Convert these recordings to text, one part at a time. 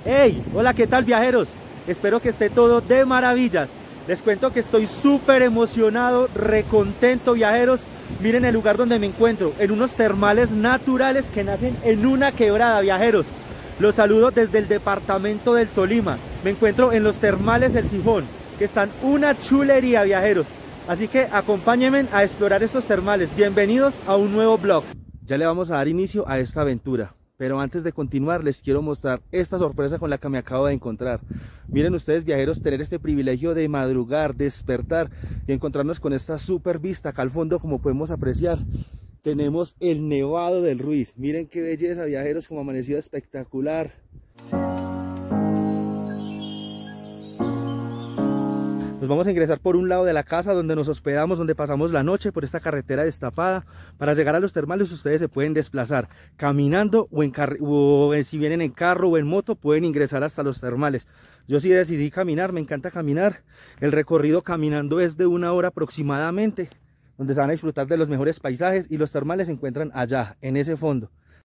Hey, hola, ¿qué tal, viajeros? Espero que esté todo de maravillas. Les cuento que estoy súper emocionado, recontento, viajeros. Miren el lugar donde me encuentro, en unos termales naturales que nacen en una quebrada, viajeros. Los saludo desde el departamento del Tolima. Me encuentro en los termales El Sifón, que están una chulería, viajeros. Así que acompáñenme a explorar estos termales. Bienvenidos a un nuevo vlog. Ya le vamos a dar inicio a esta aventura. Pero antes de continuar les quiero mostrar esta sorpresa con la que me acabo de encontrar. Miren ustedes, viajeros, tener este privilegio de madrugar, despertar y encontrarnos con esta super vista. Acá al fondo, como podemos apreciar, tenemos el Nevado del Ruiz. Miren qué belleza, viajeros, como amanecido espectacular. Nos vamos a ingresar por un lado de la casa donde nos hospedamos, donde pasamos la noche, por esta carretera destapada. Para llegar a los termales ustedes se pueden desplazar caminando o si vienen en carro o en moto pueden ingresar hasta los termales. Yo sí decidí caminar, me encanta caminar. El recorrido caminando es de 1 hora aproximadamente, donde se van a disfrutar de los mejores paisajes y los termales se encuentran allá, en ese fondo.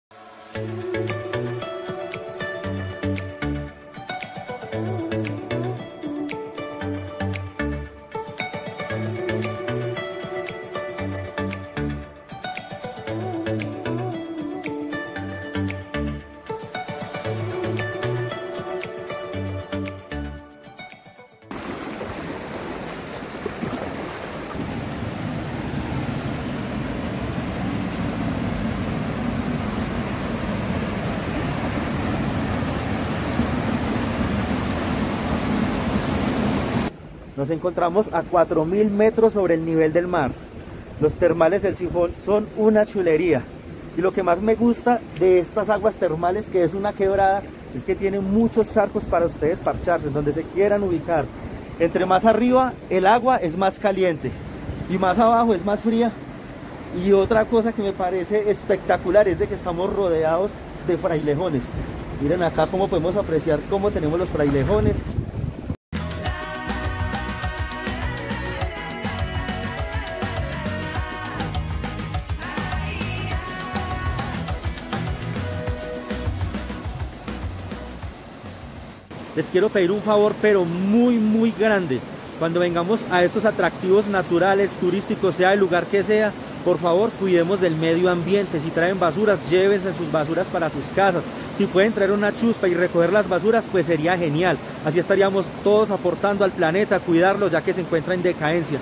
Nos encontramos a 4000 metros sobre el nivel del mar. Los termales El Sifón son una chulería. Y lo que más me gusta de estas aguas termales, que es una quebrada, es que tienen muchos charcos para ustedes parcharse, en donde se quieran ubicar. Entre más arriba el agua es más caliente y más abajo es más fría. Y otra cosa que me parece espectacular es de que estamos rodeados de frailejones. Miren acá cómo podemos apreciar cómo tenemos los frailejones. Les quiero pedir un favor, pero muy grande. Cuando vengamos a estos atractivos naturales, turísticos, sea el lugar que sea, por favor cuidemos del medio ambiente. Si traen basuras, llévense sus basuras para sus casas. Si pueden traer una chuspa y recoger las basuras, pues sería genial. Así estaríamos todos aportando al planeta, cuidarlo, ya que se encuentra en decadencia.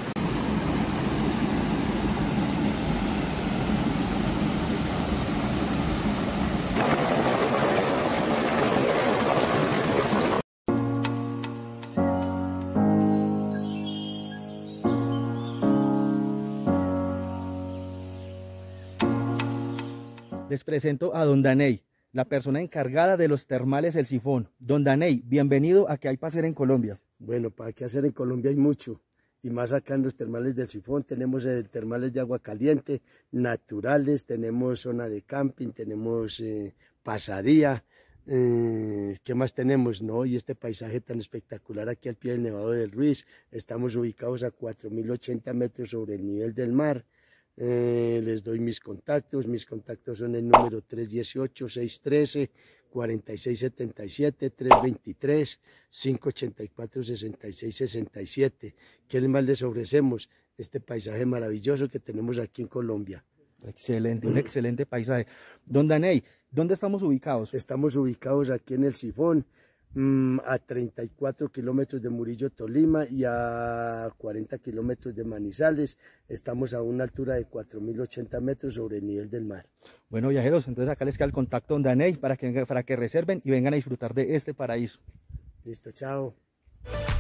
Les presento a Don Daney, la persona encargada de los termales El Sifón. Don Daney, bienvenido a ¿Qué hay para hacer en Colombia? Bueno, para qué hacer en Colombia hay mucho, y más acá en los termales del Sifón. Tenemos termales de agua caliente, naturales, tenemos zona de camping, tenemos pasadía, ¿qué más tenemos? No, y este paisaje tan espectacular aquí al pie del Nevado del Ruiz. Estamos ubicados a 4080 metros sobre el nivel del mar. Les doy mis contactos son el número 318-613-4677, 323-584-6667. ¿Qué más les ofrecemos? Este paisaje maravilloso que tenemos aquí en Colombia. Excelente, un excelente paisaje. Don Daney, ¿dónde estamos ubicados? Estamos ubicados aquí en El Sifón, a 34 kilómetros de Murillo, Tolima, y a 40 kilómetros de Manizales. Estamos a una altura de 4080 metros sobre el nivel del mar. Bueno, viajeros, entonces acá les queda el contacto Don Daney para que reserven y vengan a disfrutar de este paraíso. Listo, chao.